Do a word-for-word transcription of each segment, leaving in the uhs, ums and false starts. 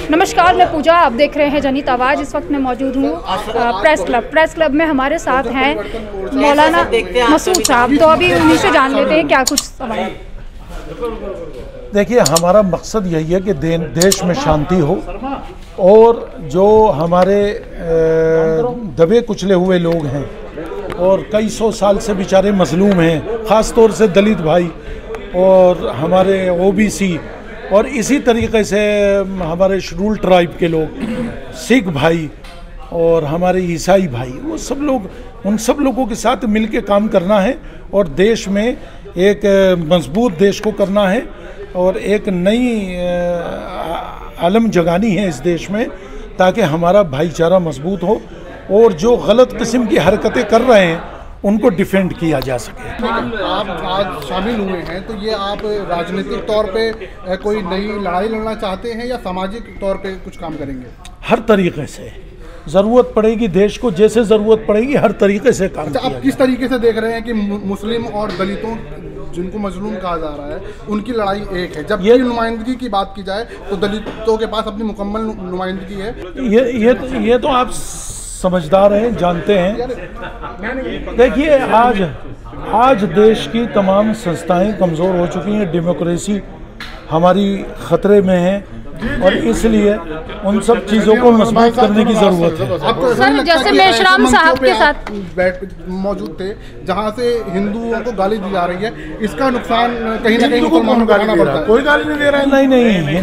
नमस्कार, मैं पूजा, आप देख रहे हैं जनित आवाज़। इस वक्त मैं मौजूद हूँ प्रेस क्लब प्रेस क्लब में हमारे साथ हैं मौलाना मसूद साहब। तो अभी उन्हीं से जान लेते हैं क्या कुछ सवाल। देखिए, हमारा मकसद यही है कि दे, देश में शांति हो और जो हमारे दबे कुचले हुए लोग हैं और कई सौ साल से बेचारे मजलूम हैं, ख़ास तौर से दलित भाई और हमारे ओबीसी और इसी तरीके से हमारे शेड्यूल ट्राइब के लोग, सिख भाई और हमारे ईसाई भाई, वो सब लोग, उन सब लोगों के साथ मिलके काम करना है और देश में एक मजबूत देश को करना है और एक नई आलम जगानी है इस देश में, ताकि हमारा भाईचारा मजबूत हो और जो गलत किस्म की हरकतें कर रहे हैं उनको डिफेंड किया जा सके। आप आज शामिल हुए हैं तो ये आप राजनीतिक तौर पे कोई नई लड़ाई लड़ना चाहते हैं या सामाजिक तौर पे कुछ काम करेंगे? हर तरीके से ज़रूरत पड़ेगी, देश को जैसे ज़रूरत पड़ेगी हर तरीके से काम। अच्छा, आप किस तरीके से देख रहे हैं कि मुस्लिम और दलितों, जिनको मजलूम कहा जा रहा है, उनकी लड़ाई एक है, जब ये नुमाइंदगी की बात की जाए तो दलितों के पास अपनी मुकम्मल नुमाइंदगी है? ये ये ये तो आप समझदार हैं, जानते हैं। देखिए, आज आज देश की तमाम संस्थाएं कमज़ोर हो चुकी हैं, डेमोक्रेसी हमारी ख़तरे में है और इसलिए उन सब चीज़ों को मजबूत करने की ज़रूरत है। आपको सर, जैसे मेशराम साहब के साथ बैठ मौजूद थे जहां से हिंदुओं को गाली दी जा रही है, इसका नुकसान कहीं ना कहीं मुसलमानों को उठाना पड़ता है। कोई गाली नहीं दे रहा है। नहीं नहीं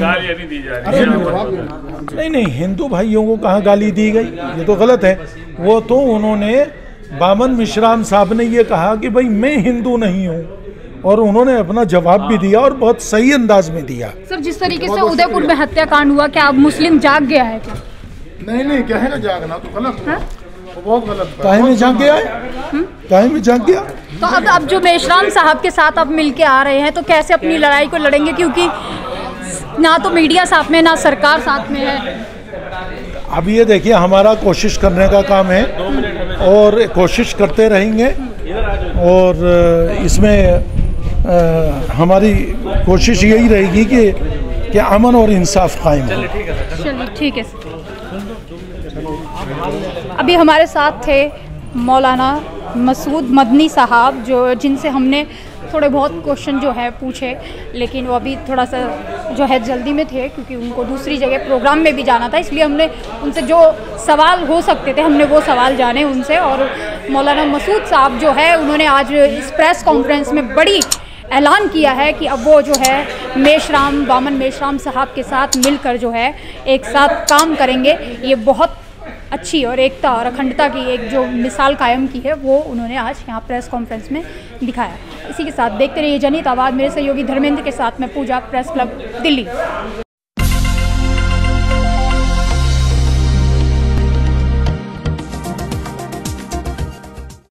नहीं नहीं हिंदू भाइयों को कहाँ गाली दी गई? ये तो गलत है। वो तो उन्होंने, बामन मेशराम साहब ने ये कहा कि भाई मैं हिंदू नहीं हूँ और उन्होंने अपना जवाब भी दिया और बहुत सही अंदाज में दिया। सर, जिस तरीके से उदयपुर में हत्याकांड हुआ, क्या अब मुस्लिम जाग गया है क्या? नहीं नहीं, कहेगा जागना तो गलत है, बहुत गलत। काहे में जाग गया है? काहे में जाग गया? तो अब अब जो मेशराम साहब के साथ अब मिलके आ रहे हैं तो कैसे अपनी लड़ाई को लड़ेंगे, क्योंकि ना तो मीडिया साथ में, ना सरकार साथ में है। अब ये देखिए, हमारा कोशिश करने का काम है और कोशिश करते रहेंगे और इसमें आ, हमारी कोशिश यही रहेगी कि कि अमन और इंसाफ कायम हो। चलिए, ठीक है सर। अभी हमारे साथ थे मौलाना मसूद मदनी साहब, जो जिनसे हमने थोड़े बहुत क्वेश्चन जो है पूछे, लेकिन वो अभी थोड़ा सा जो है जल्दी में थे क्योंकि उनको दूसरी जगह प्रोग्राम में भी जाना था, इसलिए हमने उनसे जो सवाल हो सकते थे हमने वो सवाल जाने उनसे। और मौलाना मसूद साहब जो है, उन्होंने आज इस प्रेस कॉन्फ्रेंस में बड़ी ऐलान किया है कि अब वो जो है मेशराम बामन मेशराम साहब के साथ मिलकर जो है एक साथ काम करेंगे। ये बहुत अच्छी और एकता और अखंडता की एक जो मिसाल कायम की है वो उन्होंने आज यहाँ प्रेस कॉन्फ्रेंस में दिखाया। इसी के साथ देखते रहिए जनित आवाज़। मेरे सहयोगी धर्मेंद्र के साथ मैं पूजा, प्रेस क्लब दिल्ली।